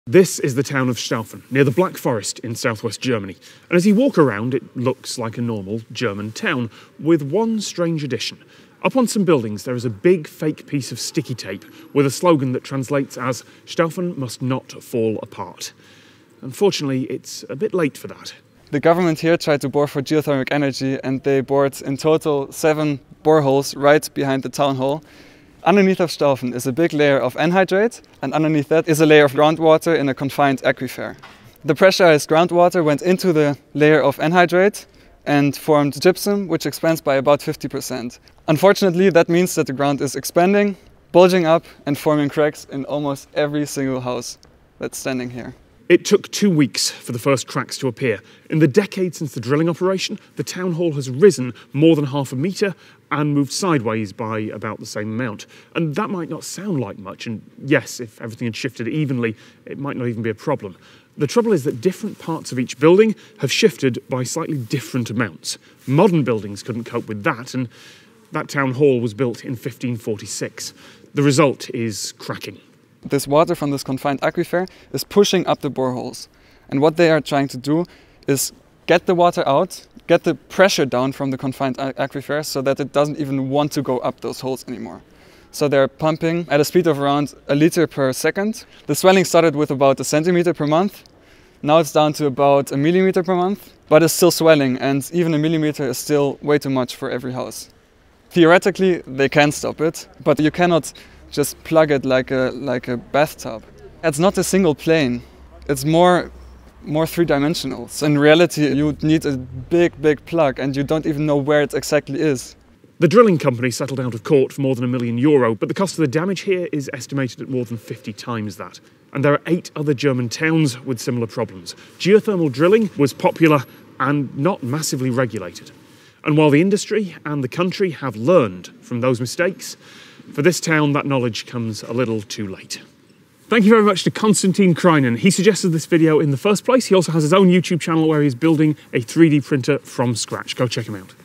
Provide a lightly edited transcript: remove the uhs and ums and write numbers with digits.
This is the town of Staufen, near the Black Forest in southwest Germany. And as you walk around, it looks like a normal German town, with one strange addition. Up on some buildings, there is a big fake piece of sticky tape with a slogan that translates as "Staufen must not fall apart." Unfortunately, it's a bit late for that. The government here tried to bore for geothermal energy, and they bored in total 7 boreholes right behind the town hall. Underneath of Staufen is a big layer of anhydrate, and underneath that is a layer of groundwater in a confined aquifer. The pressurized groundwater went into the layer of anhydrate and formed gypsum, which expands by about 50%. Unfortunately, that means that the ground is expanding, bulging up and forming cracks in almost every single house that's standing here. It took 2 weeks for the first cracks to appear. In the decade since the drilling operation, the town hall has risen more than half a metre and moved sideways by about the same amount. And that might not sound like much, and yes, if everything had shifted evenly, it might not even be a problem. The trouble is that different parts of each building have shifted by slightly different amounts. Modern buildings couldn't cope with that, and that town hall was built in 1546. The result is cracking. This water from this confined aquifer is pushing up the boreholes. And what they are trying to do is get the water out, get the pressure down from the confined aquifer so that it doesn't even want to go up those holes anymore. So they're pumping at a speed of around a liter per second. The swelling started with about a centimeter per month. Now it's down to about a millimeter per month, but it's still swelling, and even a millimeter is still way too much for every house. Theoretically, they can stop it, but you cannot just plug it like a bathtub. It's not a single plane. It's more three-dimensional. So in reality, you need a big plug, and you don't even know where it exactly is. The drilling company settled out of court for more than €1 million, but the cost of the damage here is estimated at more than 50 times that. And there are 8 other German towns with similar problems. Geothermal drilling was popular and not massively regulated. And while the industry and the country have learned from those mistakes, for this town, that knowledge comes a little too late. Thank you very much to Konstantin Kreinen. He suggested this video in the first place. He also has his own YouTube channel where he's building a 3D printer from scratch. Go check him out.